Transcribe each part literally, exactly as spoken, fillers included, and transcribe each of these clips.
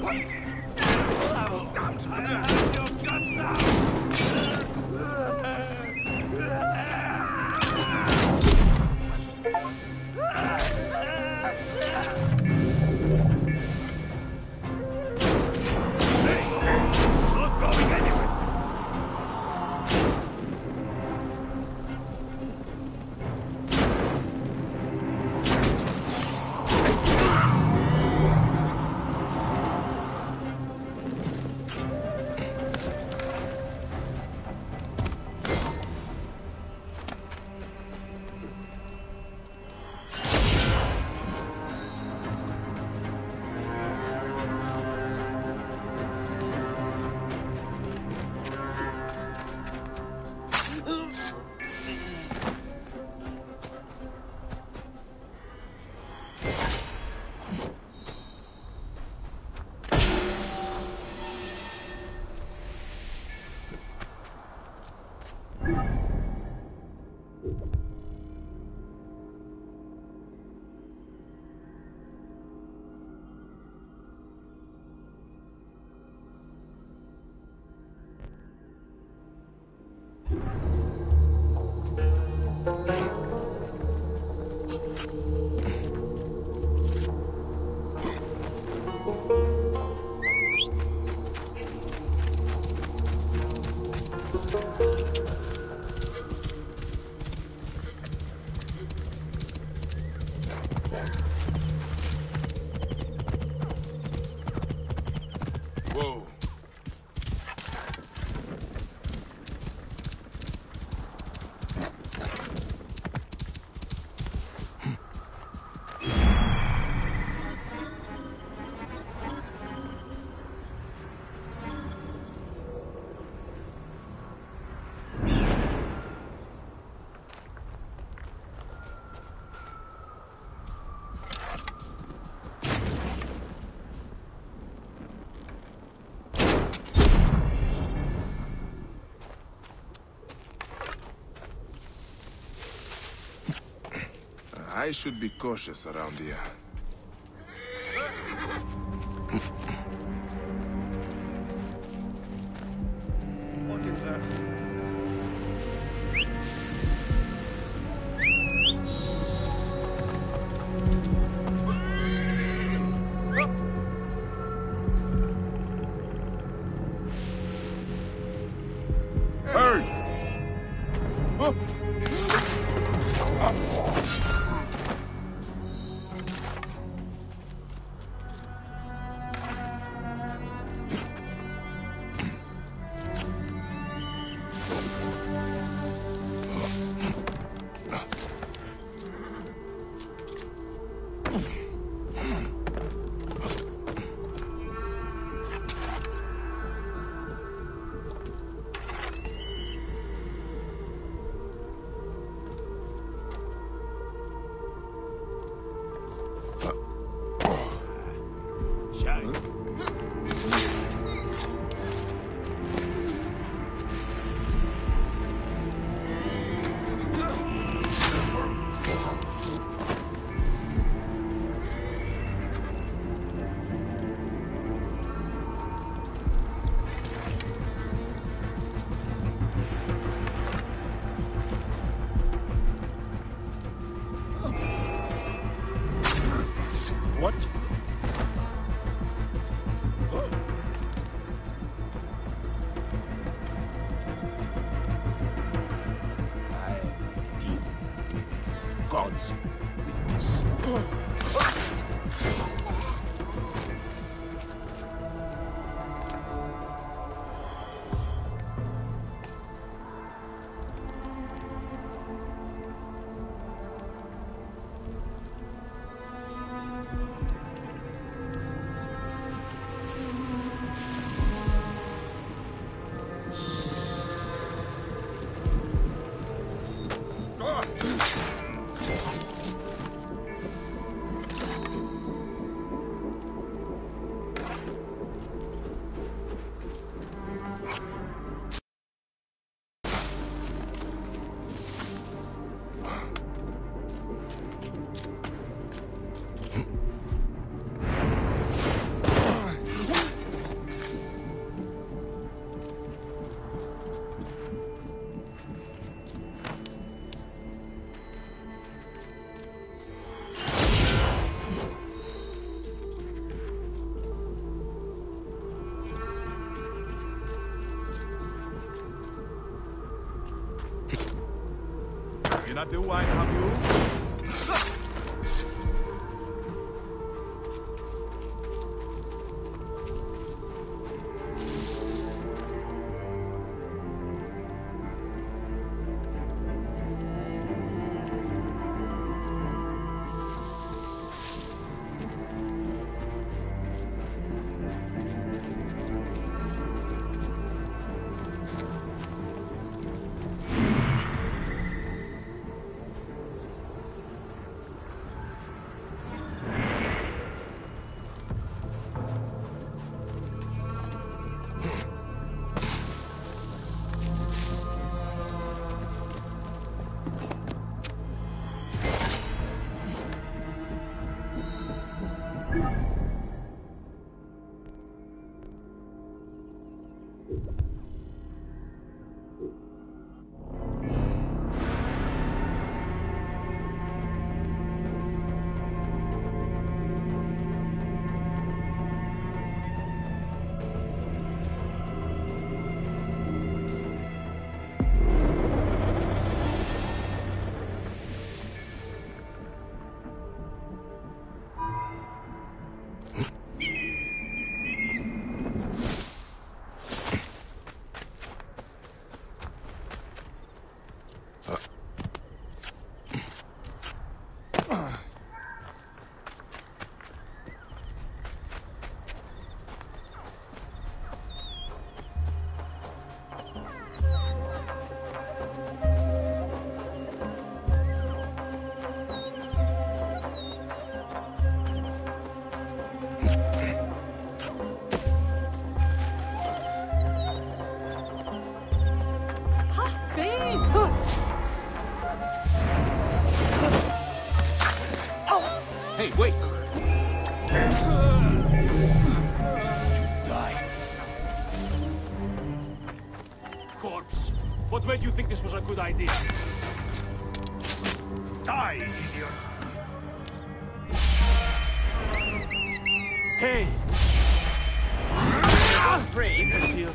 Whoa. I should be cautious around here. What is that? not the wine, have you? Hey, wait! Die. Corpse. What made you think this was a good idea? Die, idiot! Hey! Afraid, monsieur.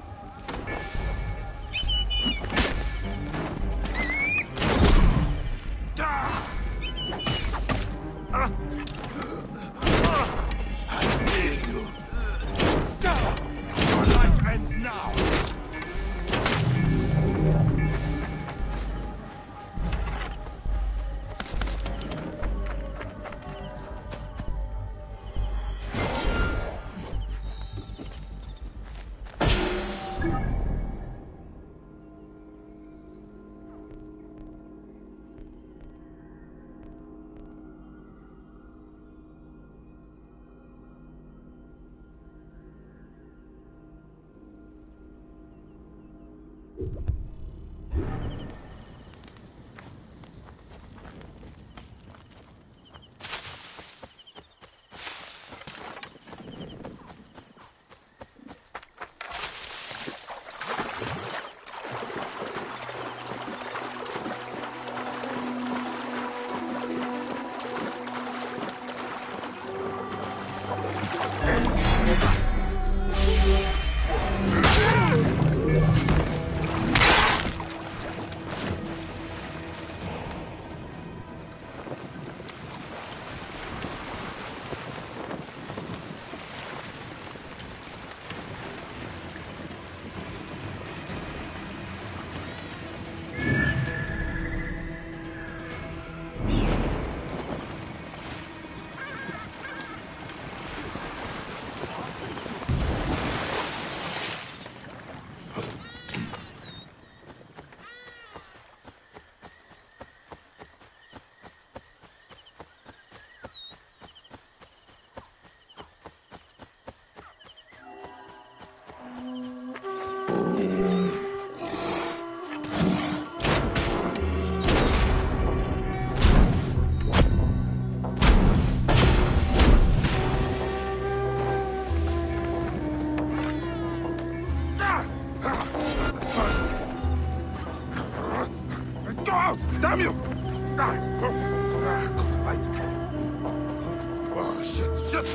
Damn you! Ah, oh, ah, right. Oh, shit, shit!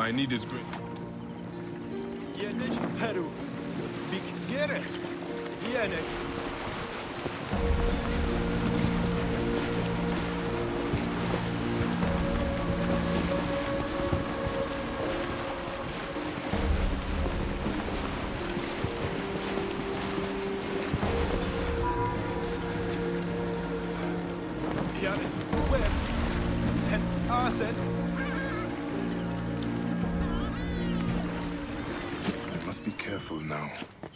I need his grip. Yenek Peru. Big Gere. Yenek. Yenek. Where? And Arsen. I must be careful now.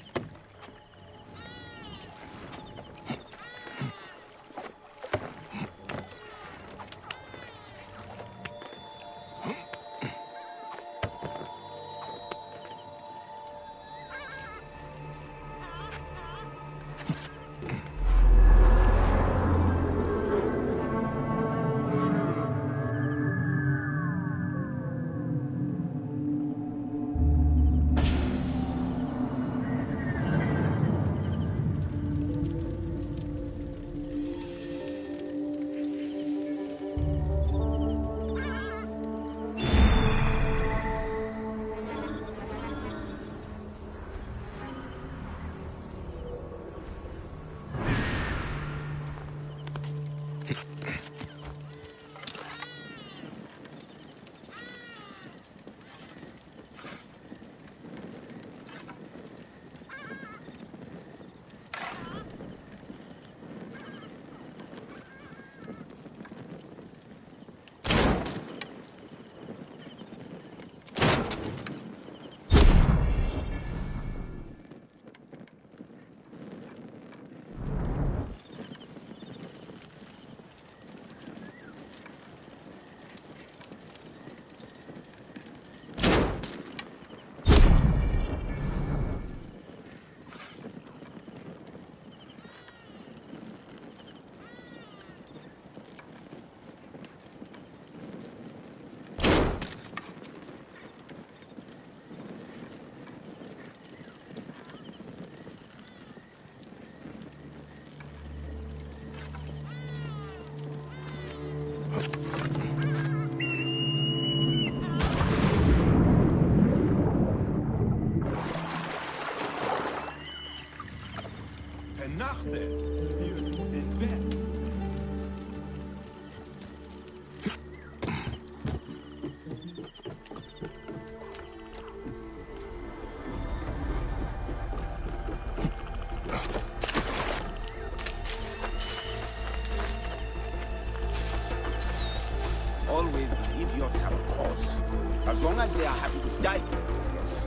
Always the idiots have a cause. As long as they are happy to die for it, yes.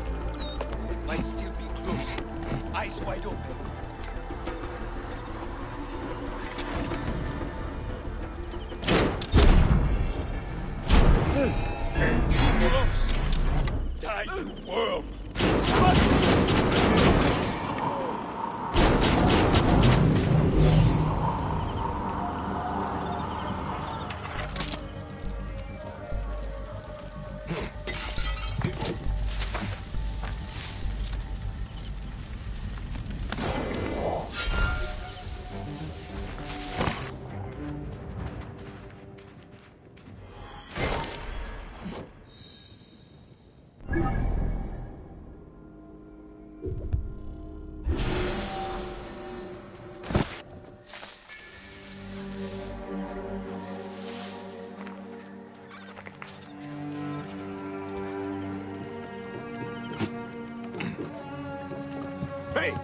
Might still be close. Eyes wide open. Pharaohs! Die, you worm! Hey!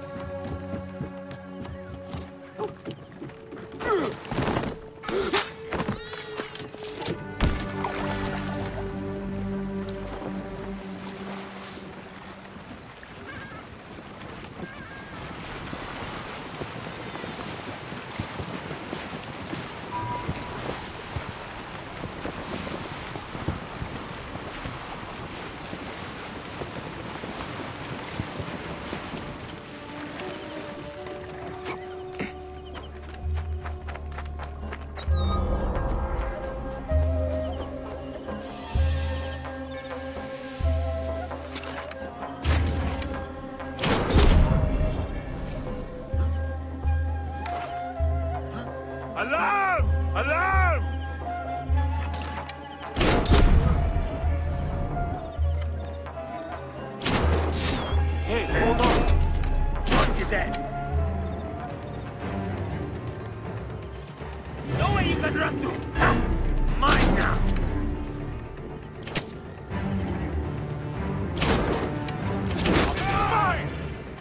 Alarm! Alarm! dead. Nowhere you can run to. Mine now. Mine.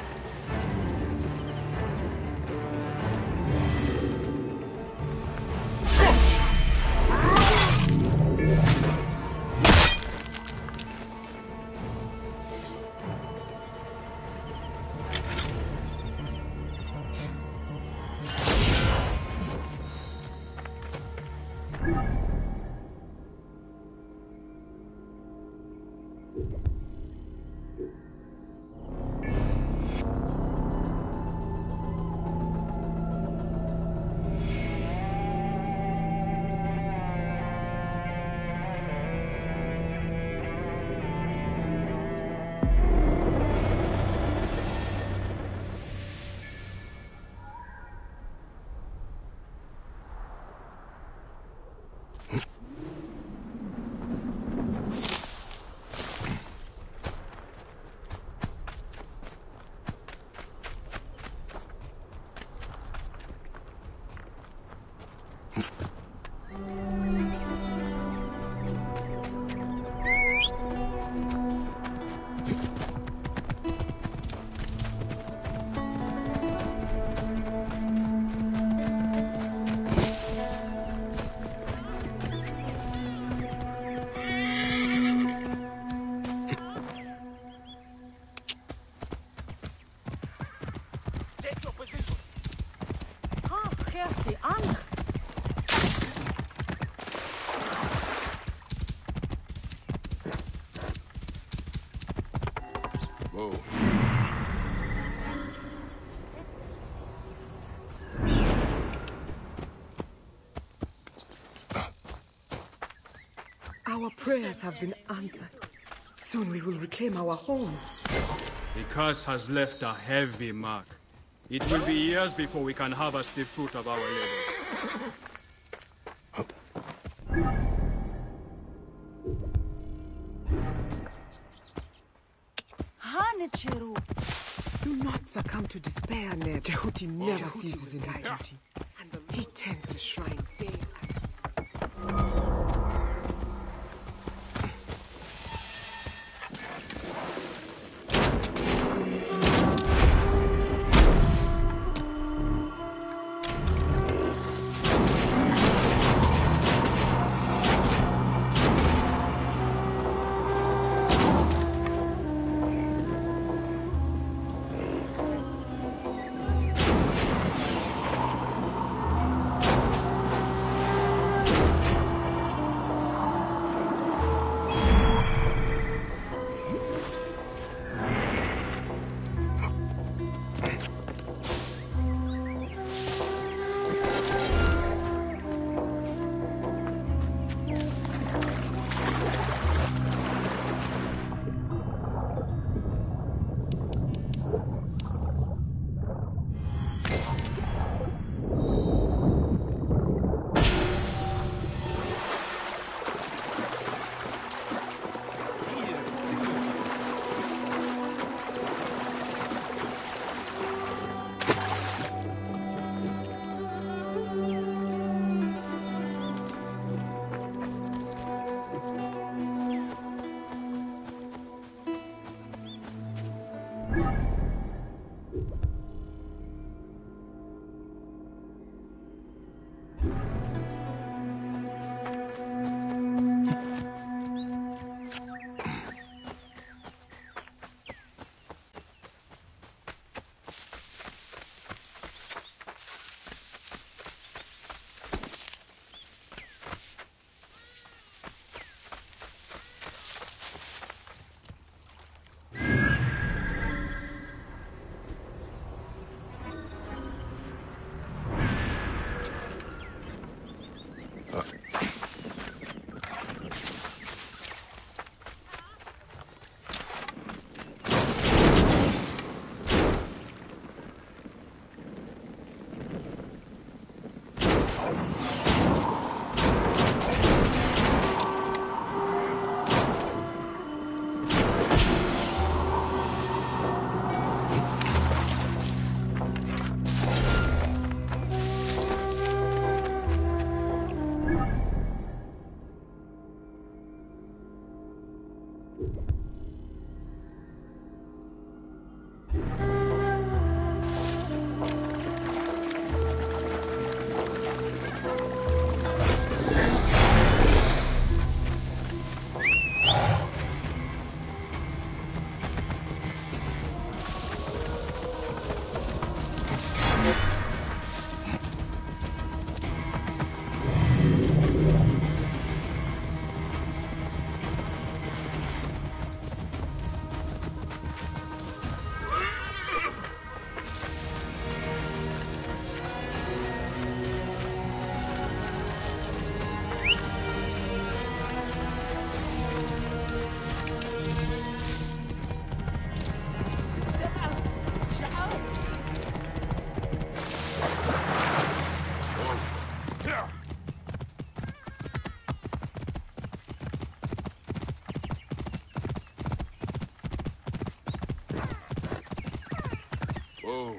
Whoa. Our prayers have been answered. Soon we will reclaim our homes. The curse has left a heavy mark. It will be years before we can harvest the fruit of our labors. Do not succumb to despair, Ned. Jehuti never ceases in his duty. He tends the shrine day and night. Oh.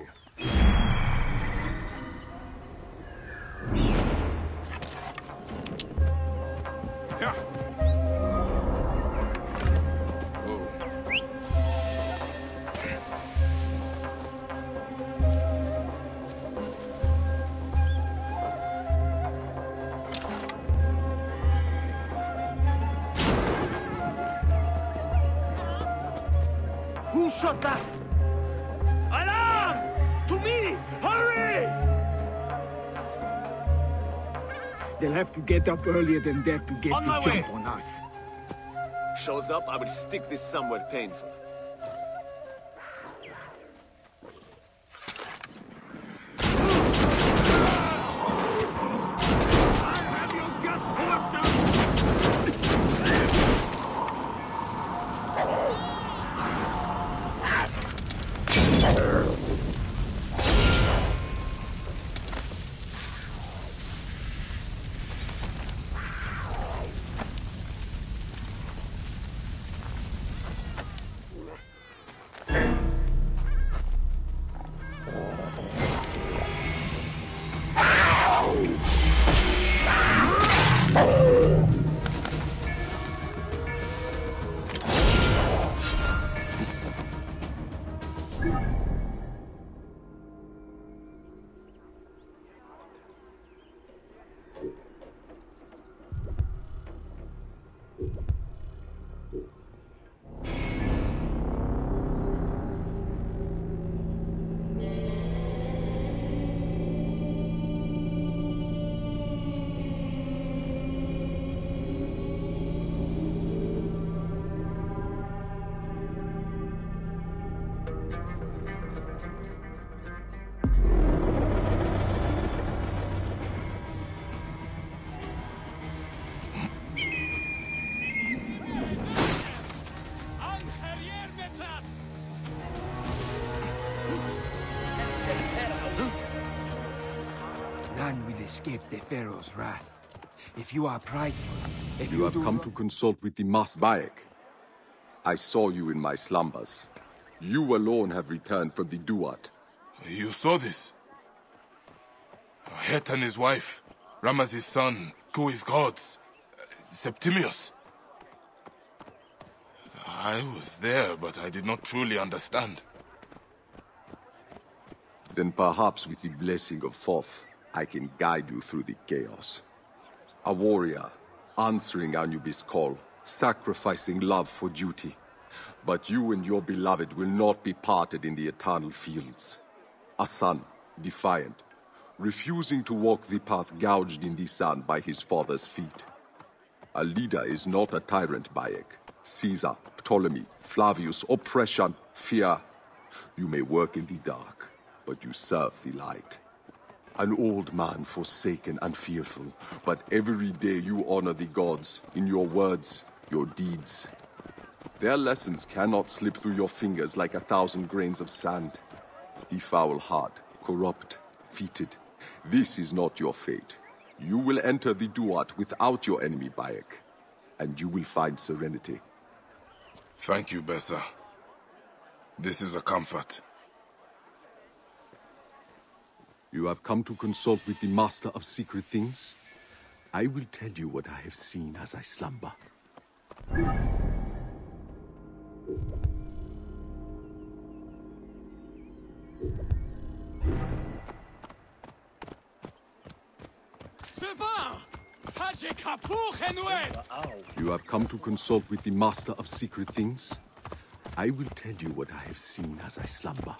Yeah. Oh. Who shot that? Alarm! To me! Hurry! They'll have to get up earlier than that to get On to my jump way. on us. Shows up, I will stick this somewhere painful. None will escape the Pharaoh's wrath. If you are prideful, if You you have do come not- to consult with the Master. Bayek, I saw you in my slumbers. You alone have returned from the Duat. You saw this? Het and his wife, Ramesses' son, Kui's gods, uh, Septimius. I was there, but I did not truly understand. Then perhaps with the blessing of Thoth, I can guide you through the chaos. A warrior, answering Anubis' call, sacrificing love for duty. But you and your beloved will not be parted in the eternal fields. A son, defiant, refusing to walk the path gouged in the sand by his father's feet. A leader is not a tyrant, Bayek. Caesar, Ptolemy, Flavius, oppression, fear. You may work in the dark, but you serve the light. An old man forsaken and fearful, but every day you honor the gods in your words, your deeds. Their lessons cannot slip through your fingers like a thousand grains of sand. The foul heart, corrupt, defeated. This is not your fate. You will enter the Duat without your enemy, Bayek, and you will find serenity. Thank you, Bessa. This is a comfort. You have come to consult with the Master of Secret Things? I will tell you what I have seen as I slumber. You have come to consult with the Master of Secret Things? I will tell you what I have seen as I slumber.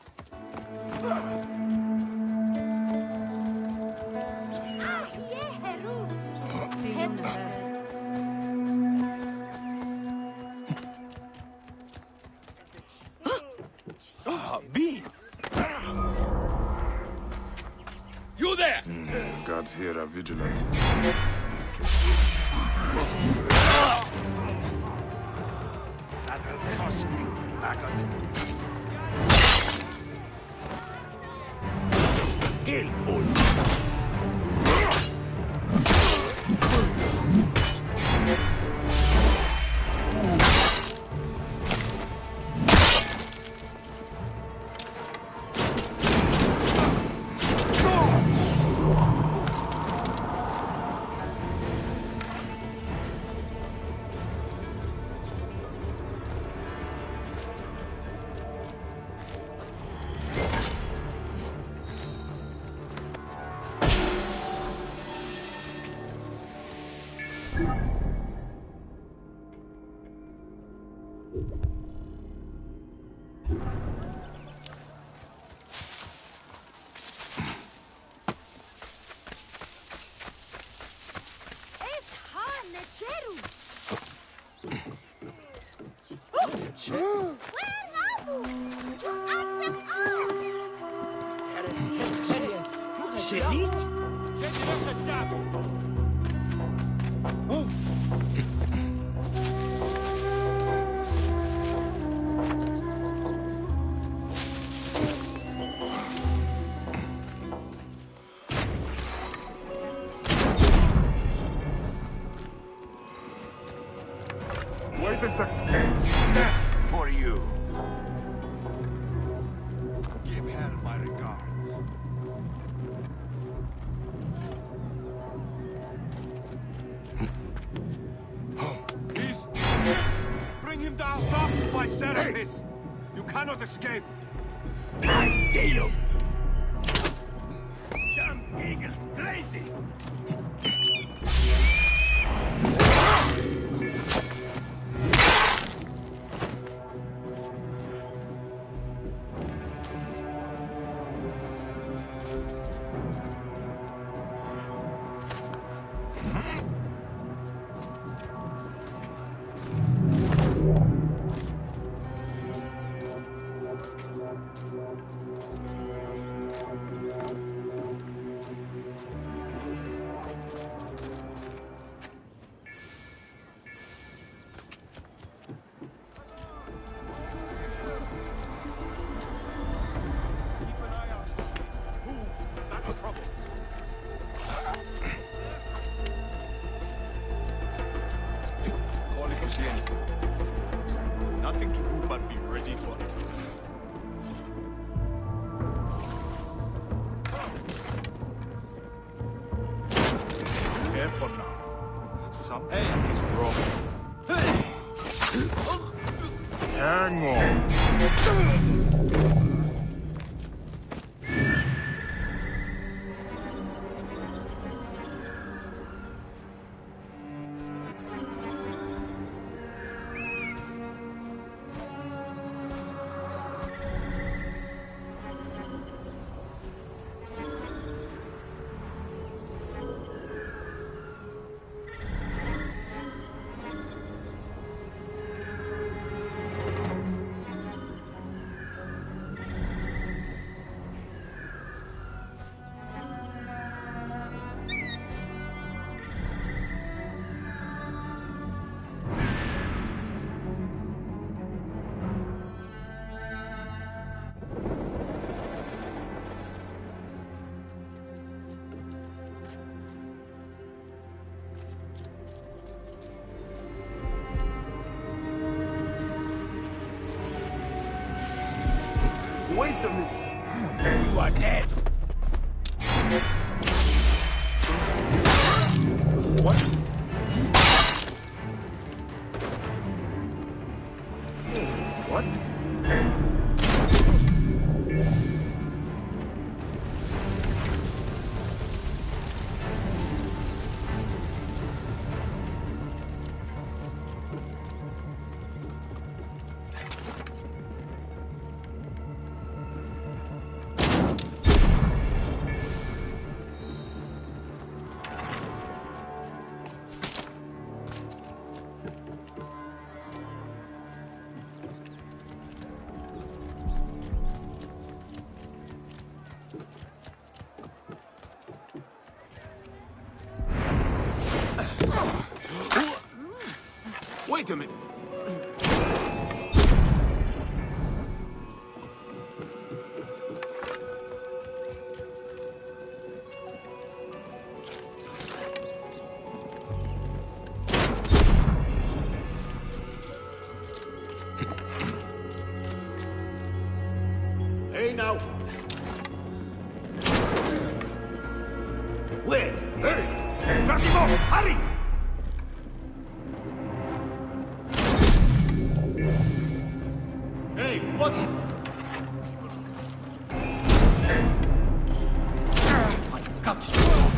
Ah, B! You there! Mm, gods here are vigilant. That will cost you, maggot. Skillful! Death for you. Give hell my regards. He's shit. Bring him down. Stop, my Serapis. You cannot escape. I see you! Damn eagle's crazy. Nothing to do but be ready for it. Careful now. Something is wrong. Hang on. Wait a minute. You are dead! What? What? Wait a minute. Hey now. Where? Hey! Drop him off! Hurry! Hey, what? I got you.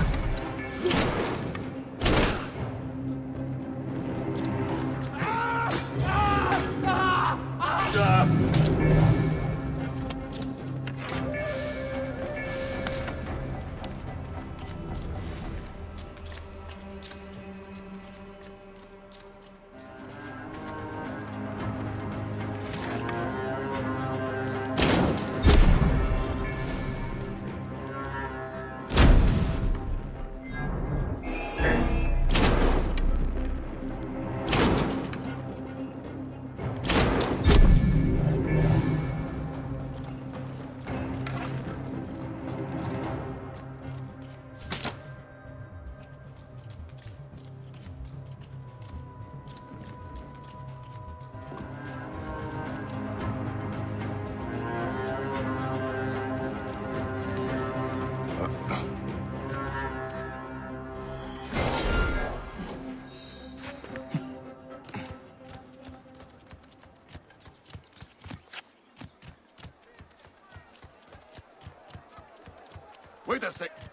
Wait a sec.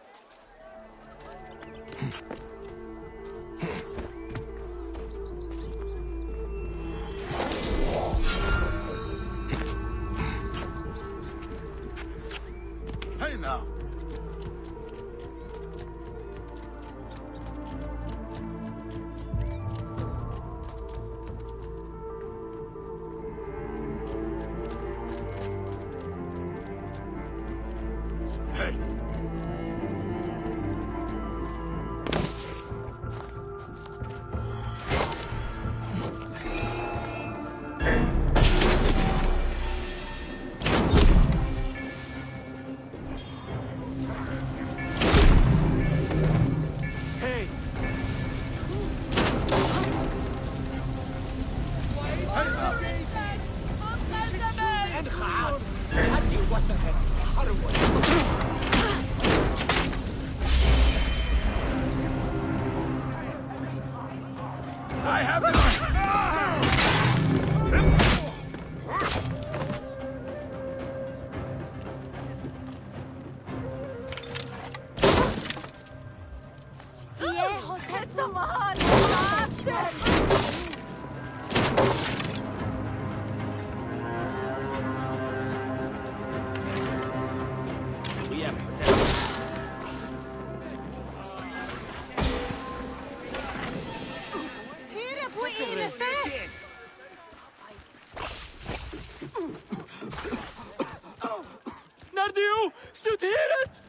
Hey now. I have it! Nardio! Stoot Heretic!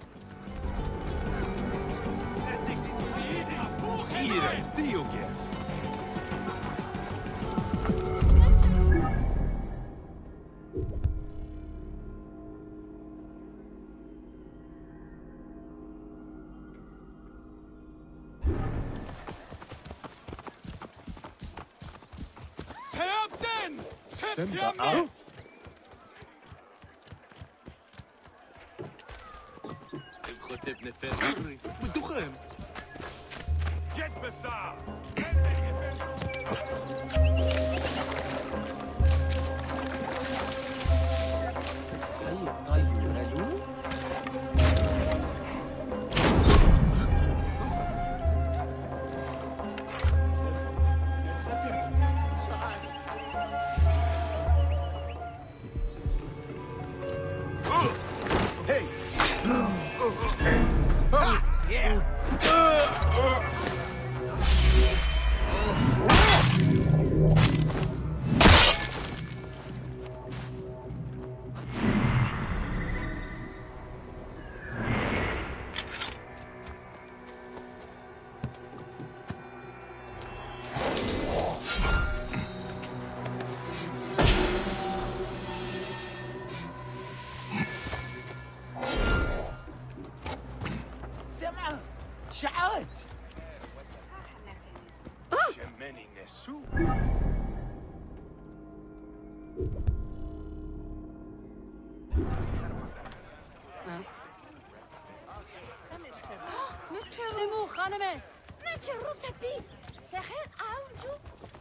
Here, deal gift. Alten! Simba out. Get Bazaar! Hey! Yeah! شعات شمني نسو سمو خانمس نتشرب تبي سخير أوجو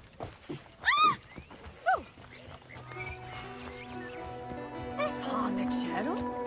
بس هانك شالو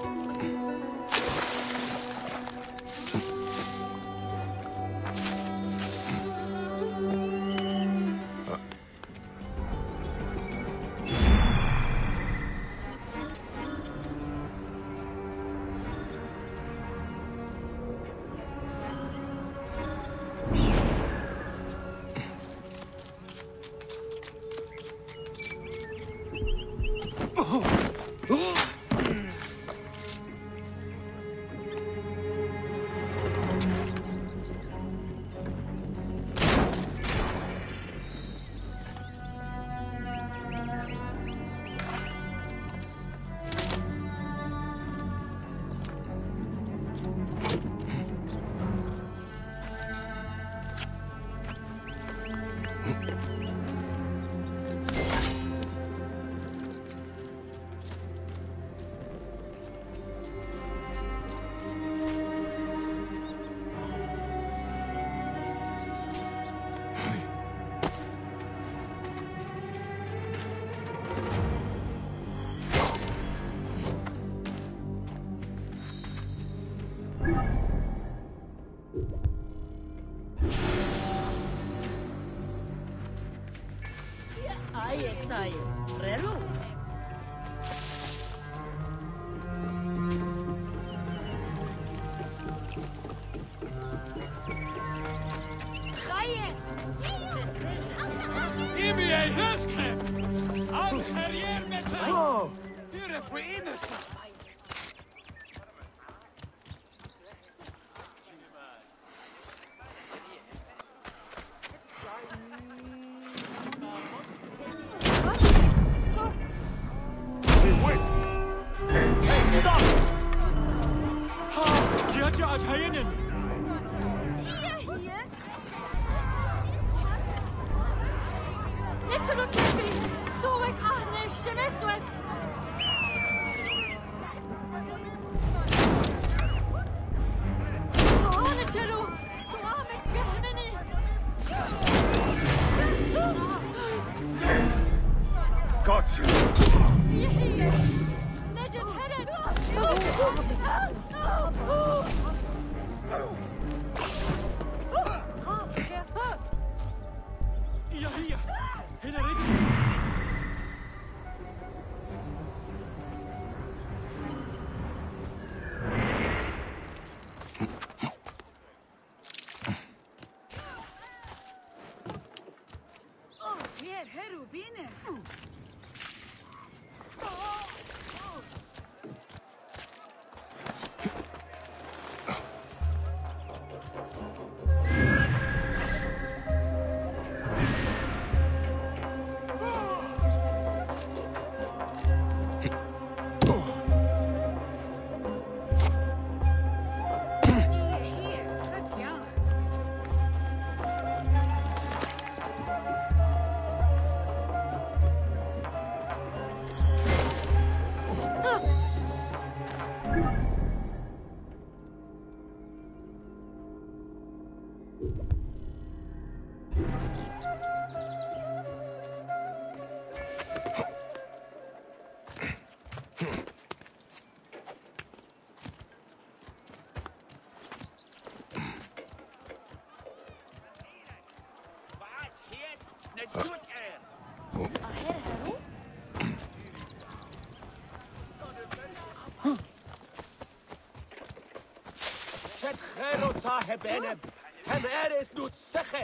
بينب هم أرث دوت سخت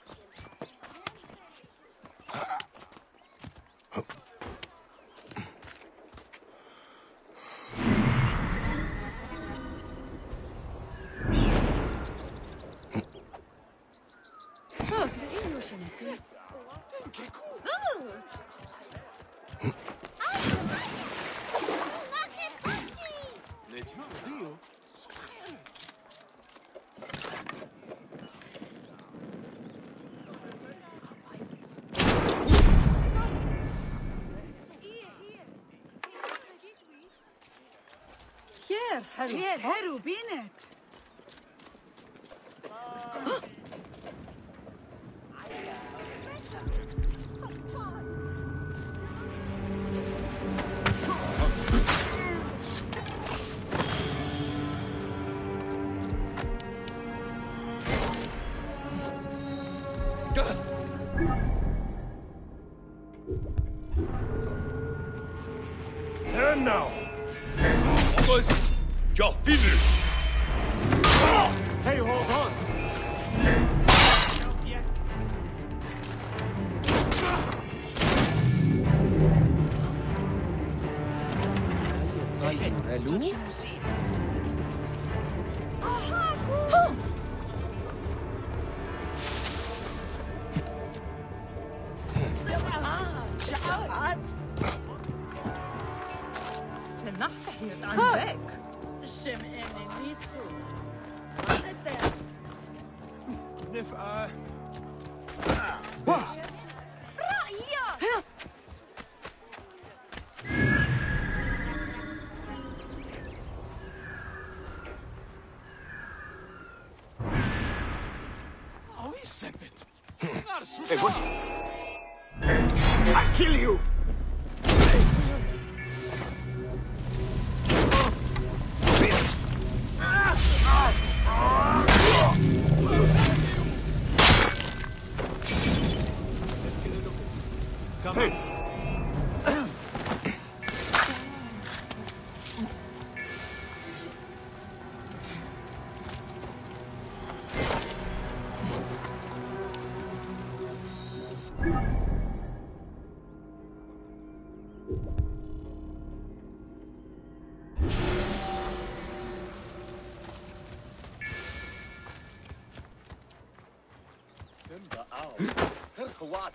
Here, Heru, Binet. And now. You're finished! Hey, hold on! Hey, what? I'll kill you! What?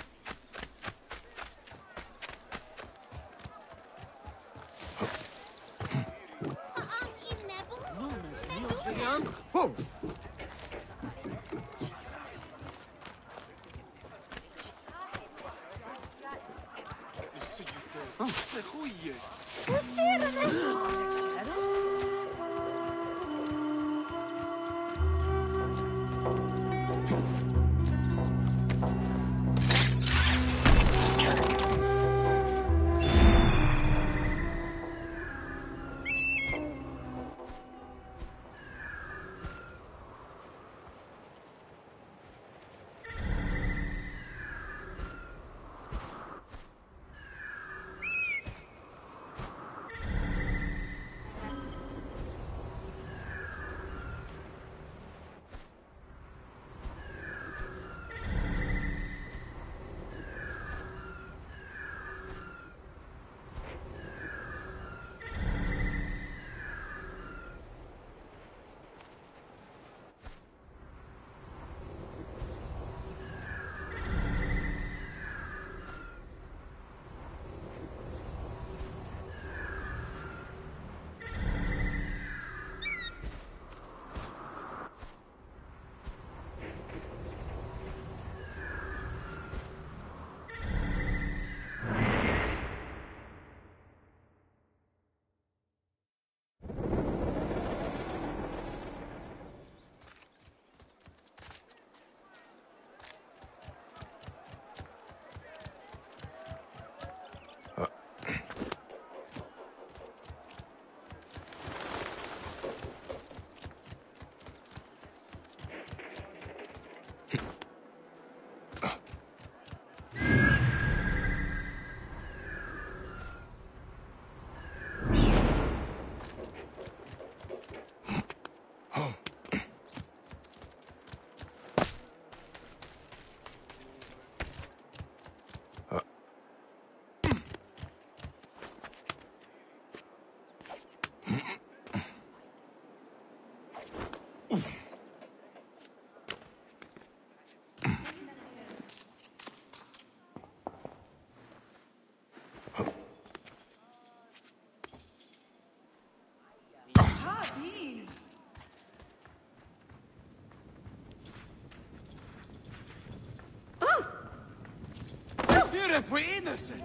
We're innocent!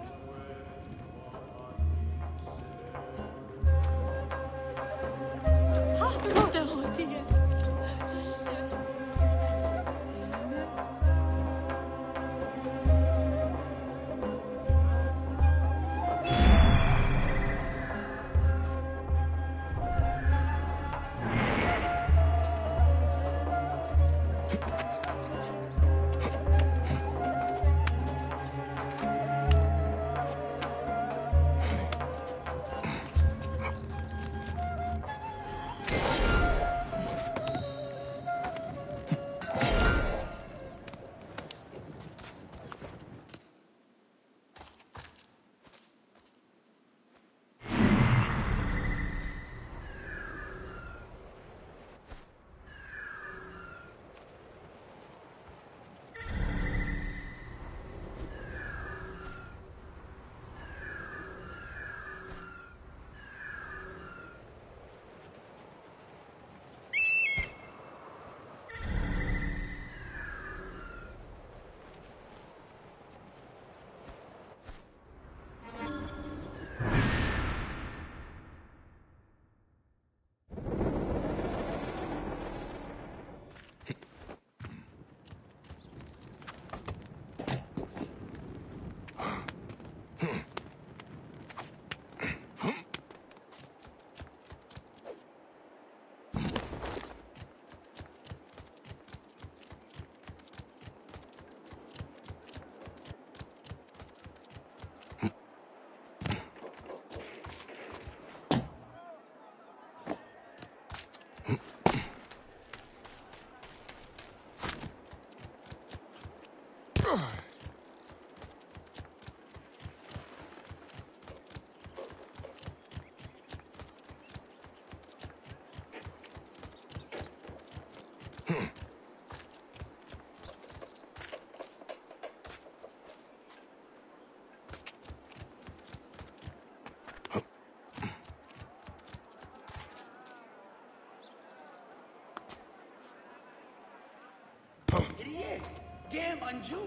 Crier, game anju.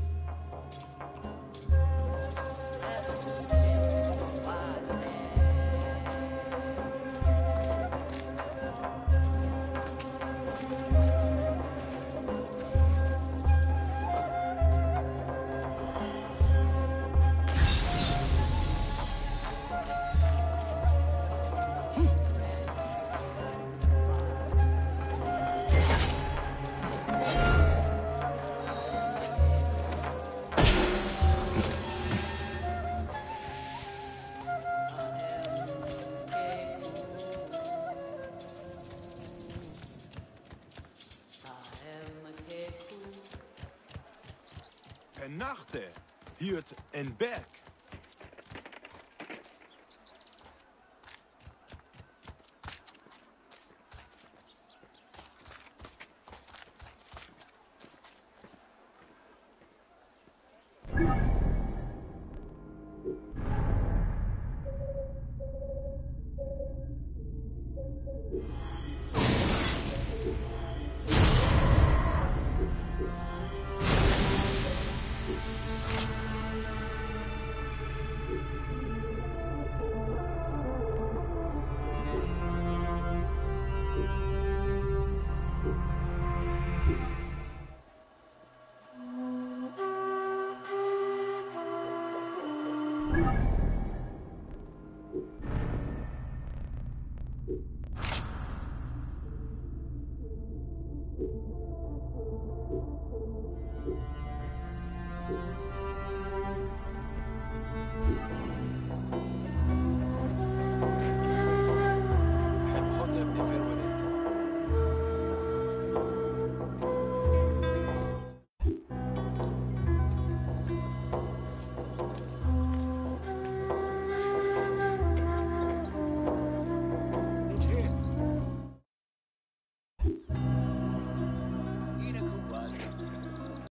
Nachte hiert een berg. You